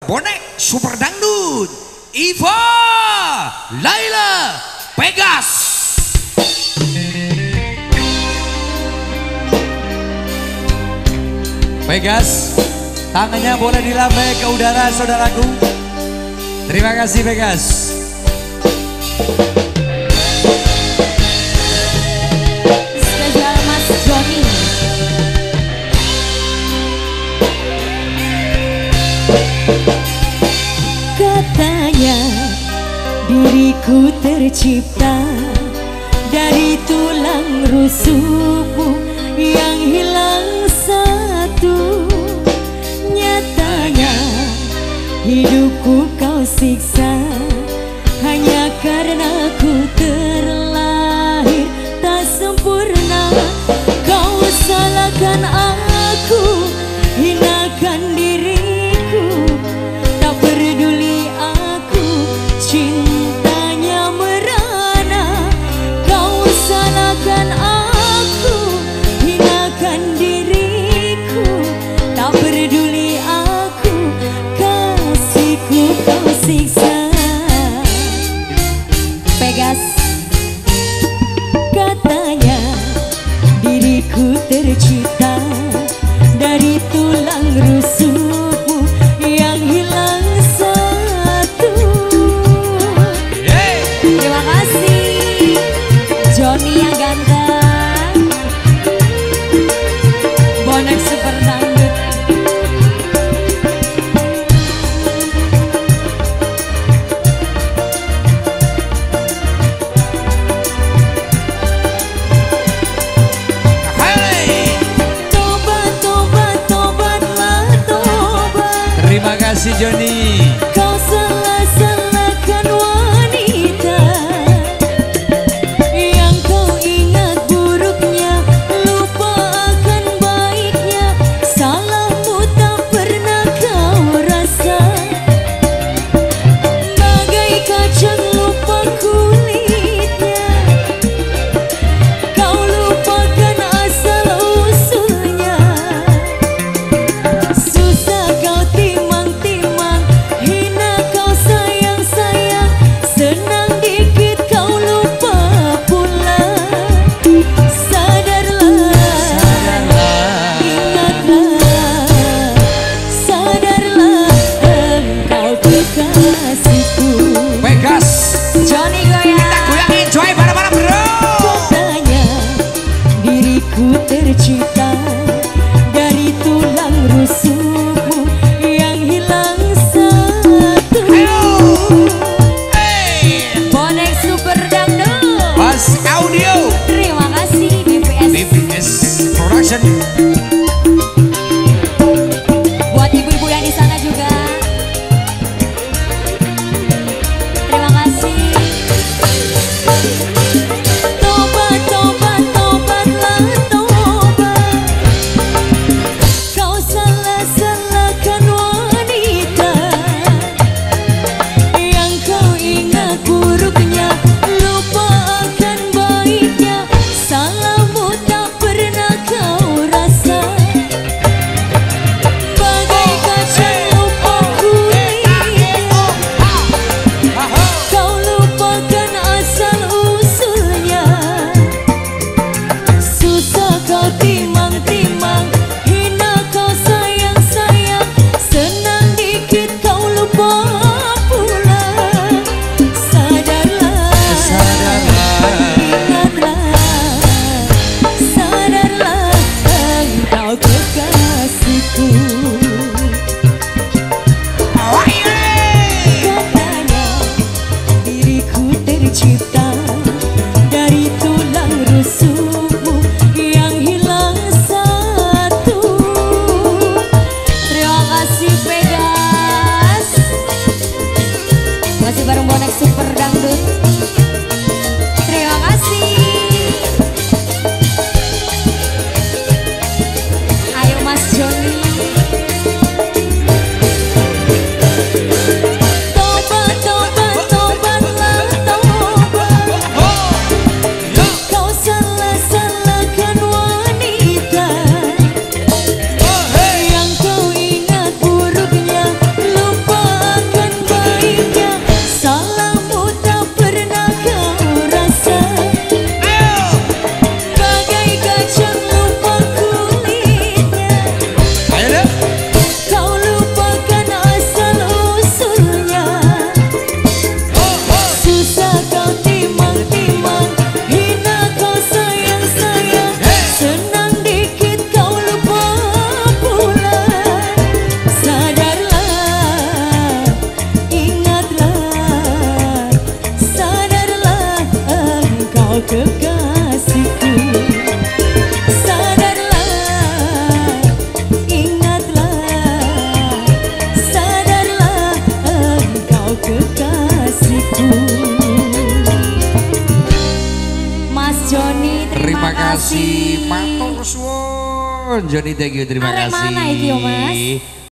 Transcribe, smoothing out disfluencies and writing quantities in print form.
bonek super dangdut Iva Laila Pegas. Pegas, tangannya boleh dilambaikan ke udara saudaraku. Terima kasih Pegas. Spesial Mas Joni. Katanya diriku tercipta dari tulang rusukmu yang hilang satu. Nyatanya hidupku kau siksa hanya karena ku terlahir tak sempurna. Kau salahkan aku, hinakan diriku, tak peduli aku, cintanya merana. Kau salahkan aku, hinakan diriku, tak peduli aku, kasihku kau siksa. Pegas, katanya diriku tercipta dari tulang rusukmu yang hilang satu. Terima kasih Joni yang ganteng, bonek super dangdut. Terima kasih Joni. Kau salah-salahkan wanita yang kau ingat buruknya, lupa akan baiknya. Salahmu tak pernah kau rasa, bagai kacang lupa kulitnya. Kau lupakan asal usulnya, susah kau timang-timang, hina kasih. Matur suwun. Joni thank you terima Arek kasih. mana iki, Mas?